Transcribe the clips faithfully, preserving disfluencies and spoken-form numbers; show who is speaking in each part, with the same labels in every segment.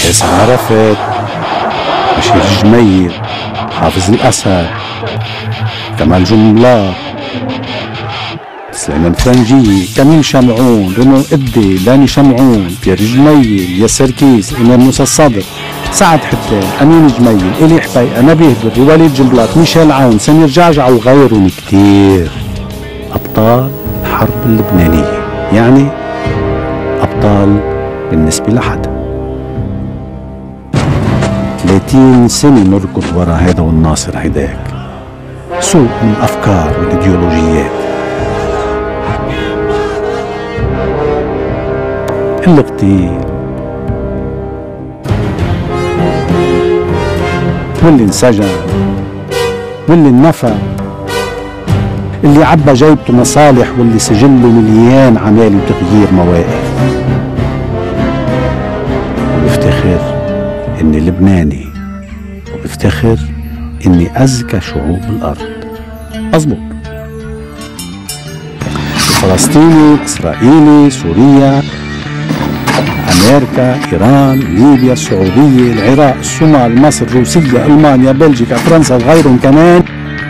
Speaker 1: ياسر عرفات، بشير الجميل، حافظ الأسد، كمال جملة، سليمان فرنجي، كميل شمعون، رنو إدي، لاني شمعون، بيير جميل، ياسر كيس، إمام موسى الصدر، سعد حتان، أمين جميل، إلي حبيقة، نبيه بري، وليد جنبلاط، ميشيل عون، سمير جعجع وغيرهم كتير. أبطال الحرب اللبنانية، يعني أبطال بالنسبة لحدا. ثلاثين سنة نركض ورا هذا والناصر هيداك، سوق من الأفكار والإيديولوجيات. اللي قتيل واللي انسجن واللي انفى، اللي عبى جيبته مصالح واللي سجله مليان عمالي وتغيير مواقف. وبفتخر اني لبناني، وبفتخر اني اذكى شعوب الارض. مظبوط، فلسطيني، اسرائيلي، سوريا، امريكا، ايران، ليبيا، السعوديه، العراق، الصومال، مصر، روسيا، المانيا، بلجيكا، فرنسا وغيرهم كمان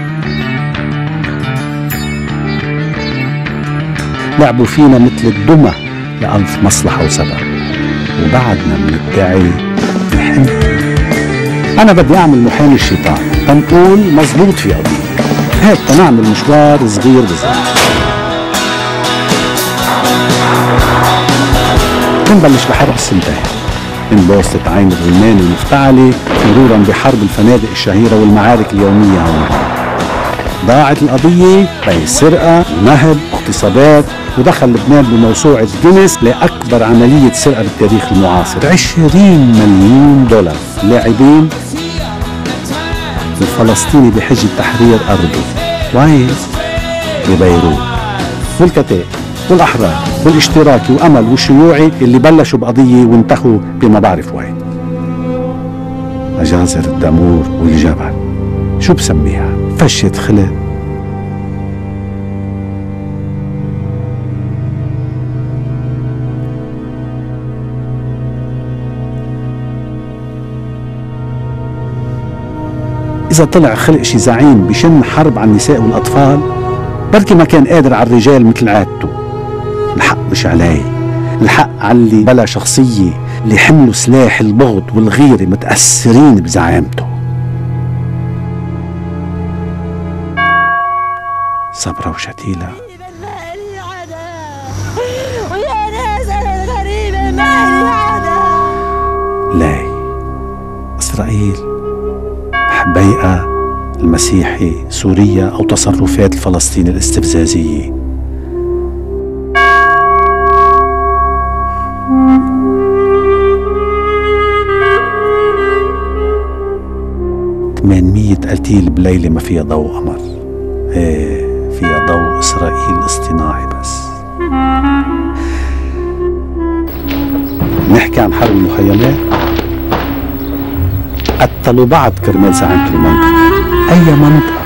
Speaker 1: لعبوا فينا مثل الدمى لألف مصلحة وسبب، وبعدنا بندعي نحن. أنا بدي أعمل محامي الشيطان تنقول مظبوط في قضية هيك، تنعمل مشوار صغير بصغير. بنبلش بحرب السنتين، من بوسطة عين الغلمان المفتعلة مرورا بحرب الفنادق الشهيرة والمعارك اليومية هون. ضاعت القضية بين سرقة ونهب واغتصابات، ودخل لبنان بموسوعة جينيس لأكبر عملية سرقة بالتاريخ المعاصر، عشرين مليون دولار. اللاعبين الفلسطيني بحجة تحرير أرضه، وين؟ ببيروت. والكتائب والأحرار والاشتراكي وأمل والشيوعي اللي بلشوا بقضية وانتهوا بما بعرف وين. مجازر الدمور والجبل، شو بسميها؟ فشة خلق. إذا طلع خلق شي زعيم بشن حرب على النساء والأطفال، بركي ما كان قادر على الرجال مثل عادته. الحق مش علي، الحق على اللي بلا شخصية، اللي حملوا سلاح البغض والغيرة متأثرين بزعامته. صبرة وشتيلة. لاي إسرائيل، حبيقة، المسيحي، سوريا، أو تصرفات الفلسطيني الاستفزازية. ثمانمية قتيل بليلة ما فيها ضوء قمر، ايه فيها ضوء إسرائيل الاصطناعي بس. نحكي عن حرب المخيمات، قتلوا بعض كرمال زعامة المنطقة. أي منطقة؟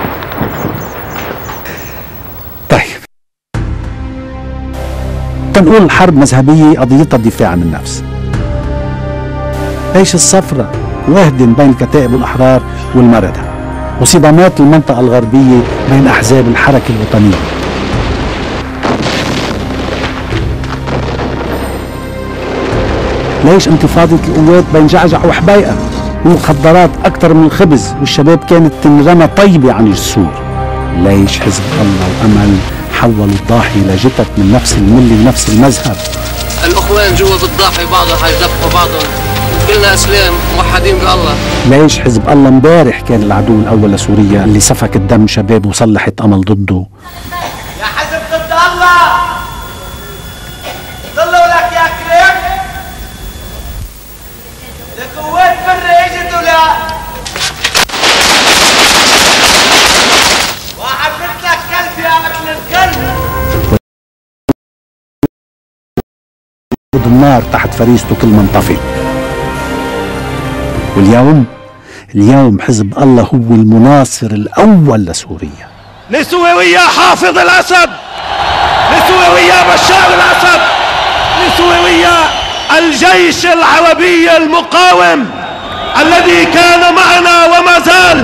Speaker 1: طيب، تنقول الحرب مذهبية قضيتها الدفاع عن النفس. ليش الصفرة وهدن بين الكتائب والأحرار والمردة، وصدامات المنطقة الغربية بين أحزاب الحركة الوطنية. ليش انتفاضة القوات بين جعجع وحبيقة، والمخدرات أكثر من الخبز، والشباب كانت تنرمى طيبة عن الجسور. ليش حزب الله وأمل حولوا الضاحية لجثث من نفس الملة ونفس المذهب؟
Speaker 2: الأخوان جوا بالضاحية بعضهم حيدفقوا بعضهم، كلنا اسلام موحدين بالله.
Speaker 1: ليش حزب الله امبارح كان العدو الاول لسوريا اللي سفك الدم شباب وصلحت امل ضده؟
Speaker 3: يا حزب ضد الله ضلوا لك يا كليب، القوات برا اجت ولا واحد مثلك كلب يا ابن الكلب،
Speaker 1: النار تحت فريسته كل من طفي. واليوم اليوم حزب الله هو المناصر الأول لسوريا.
Speaker 4: نسوي ويا حافظ الأسد، نسوي ويا بشار الأسد، نسوي ويا الجيش العربي المقاوم الذي كان معنا وما زال.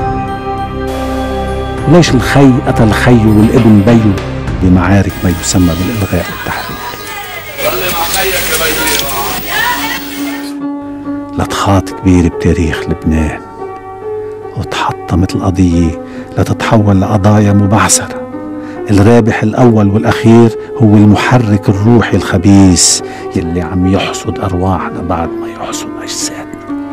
Speaker 1: ليش الخي قتل خيه والابن بيه بمعارك ما يسمى بالإلغاء والتحرير؟ لطخات كبيرة بتاريخ لبنان وتحطمت القضية لتتحول لقضايا مبعثرة. الرابح الأول والأخير هو المحرك الروحي الخبيث يلي عم يحصد أرواحنا بعد ما يحصد أجسادنا.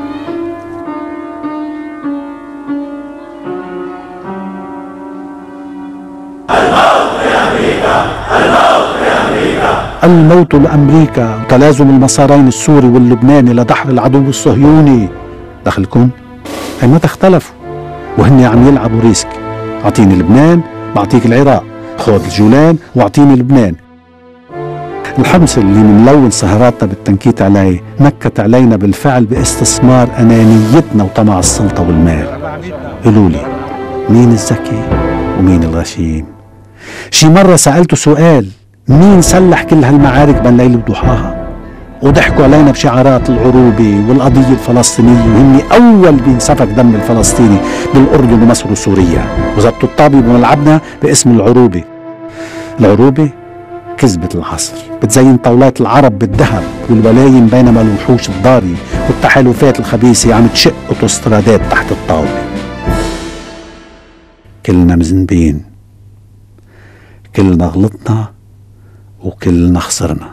Speaker 1: الموت لأمريكا وتلازم المسارين السوري واللبناني لدحر العدو الصهيوني. دخلكم؟ هي ما تختلفوا وهن عم يلعبوا ريسك. أعطيني لبنان بعطيك العراق، خذ الجولان واعطيني لبنان. الحمص اللي منلون سهراتنا بالتنكيت عليه نكت علينا بالفعل باستثمار أنانيتنا وطمع السلطة والمال. قولوا لي مين الذكي ومين الغشيم؟ شي مرة سألته سؤال، مين سلح كل هالمعارك بين ليل وضحاها؟ وضحكوا علينا بشعارات العروبة والقضية الفلسطينية وهن أول بينسفك دم الفلسطيني بالأردن ومصر وسوريا، وزبطوا الطابة بملعبنا باسم العروبة. العروبة كذبة العصر، بتزين طاولات العرب بالذهب والولايم، بينما الوحوش الضارية والتحالفات الخبيثة عم تشق اوتوسترادات تحت الطاولة. كلنا مذنبين، كلنا غلطنا وكلنا خسرنا.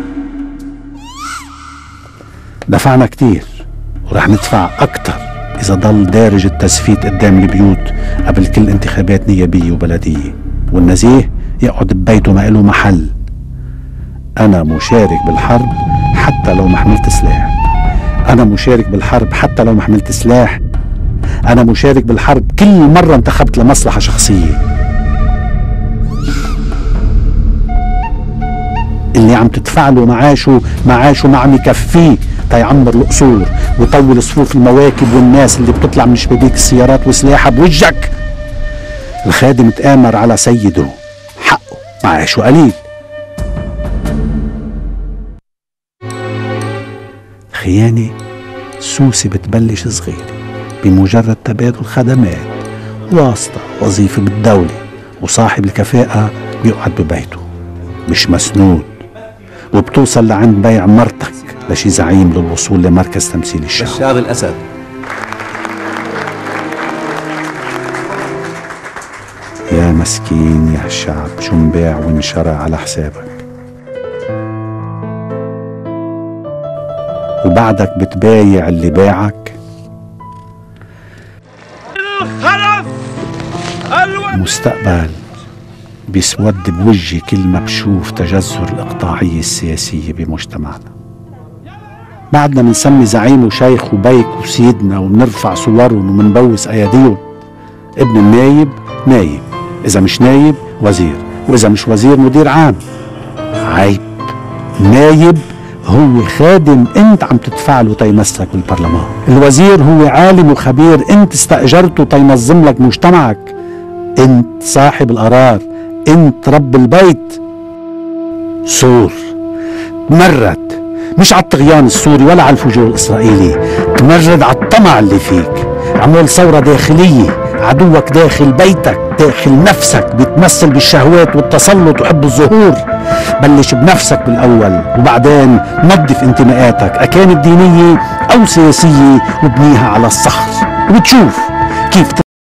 Speaker 1: دفعنا كتير ورح ندفع أكتر إذا ضل دارج التزفيت قدام البيوت قبل كل انتخابات نيابية وبلدية، والنزيه يقعد ببيته ما له محل. أنا مشارك بالحرب حتى لو ما حملت سلاح. أنا مشارك بالحرب حتى لو ما حملت سلاح. أنا مشارك بالحرب كل مرة انتخبت لمصلحة شخصية. اللي عم تدفع له معاشه معاشه ما عم يكفيه تيعمر القصور ويطول صفوف المواكب والناس اللي بتطلع من شبابيك السيارات وسلاحها بوجهك. الخادم تآمر على سيده، حقه معاشه قليل. خيانة سوسة بتبلش صغيرة بمجرد تبادل خدمات، واسطة وظيفة بالدولة، وصاحب الكفاءة بيقعد ببيته مش مسنود، وبتوصل لعند بيع مرتك لشي زعيم للوصول لمركز تمثيل الشعب.
Speaker 5: بشار الأسد.
Speaker 1: يا مسكين يا الشعب، شو انباع وانشرى على حسابك، وبعدك بتبايع اللي باعك.
Speaker 4: الخلف
Speaker 1: المستقبل بيسود بوجهي كل ما بشوف تجذر الإقطاعية السياسية بمجتمعنا. بعدنا منسمي زعيم وشيخ وبيك وسيدنا ومنرفع صورهم ومنبوس أياديهم. ابن النايب نايب، إذا مش نايب وزير، وإذا مش وزير مدير عام. عيب، نايب هو خادم انت عم تدفع له تيمسك بالبرلمان. الوزير هو عالم وخبير انت استأجرته تينظم لك مجتمعك. انت صاحب القرار، انت رب البيت. سور تمرد مش على الطغيان السوري ولا على الفجور الإسرائيلي، تمرد على الطمع اللي فيك. عمول ثورة داخلية، عدوك داخل بيتك داخل نفسك بيتمثل بالشهوات والتسلط وحب الظهور. بلش بنفسك بالأول وبعدين نظف انتماءاتك أكانت دينية أو سياسية وبنيها على الصخر، وبتشوف كيف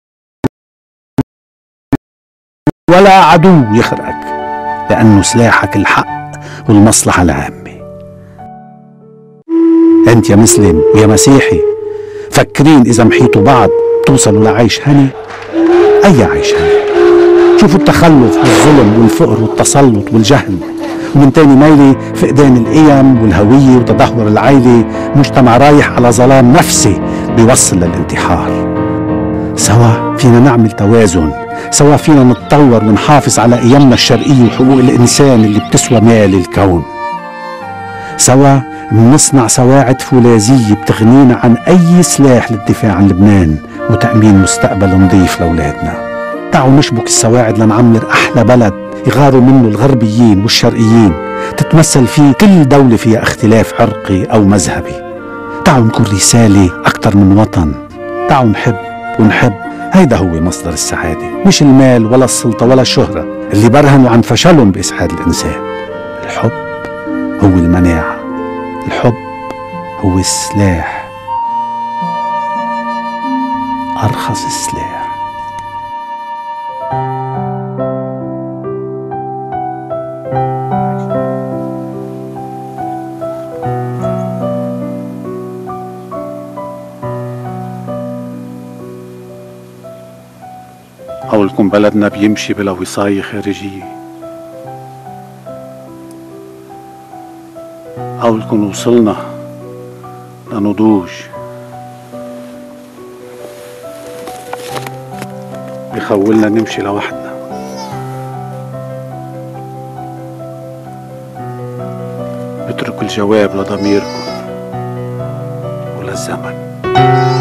Speaker 1: ولا عدو يخرقك، لأنه سلاحك الحق والمصلحة العامة. أنت يا مسلم ويا مسيحي فكرين إذا محيطوا بعض توصلوا لعيش هني؟ أي عيش هني؟ شوفوا التخلف والظلم والفقر والتسلط والجهل، ومن تاني ميلي فقدان القيم والهوية وتدهور العائلة، مجتمع رايح على ظلام نفسي بيوصل للانتحار. سوا فينا نعمل توازن، سوا فينا نتطور ونحافظ على قيمنا الشرقية وحقوق الإنسان اللي بتسوى مال الكون. سوا منصنع سواعد فولاذية بتغنينا عن أي سلاح للدفاع عن لبنان وتأمين مستقبل نظيف لأولادنا. تعالوا نشبك السواعد لنعمر أحلى بلد يغاروا منه الغربيين والشرقيين، تتمثل فيه كل دولة فيها اختلاف عرقي أو مذهبي. تعالوا نكون رسالة أكثر من وطن، تعالوا نحب ونحب. هيدا هو مصدر السعادة، مش المال ولا السلطة ولا الشهرة اللي برهنوا عن فشلهم بإسعاد الإنسان. الحب هو المناعة، الحب هو السلاح، أرخص سلاح. قولكم بلدنا بيمشي بلا وصاية خارجية، قولكم وصلنا لنضوج، بخولنا نمشي لوحدنا. بترك الجواب لضميركم وللزمن.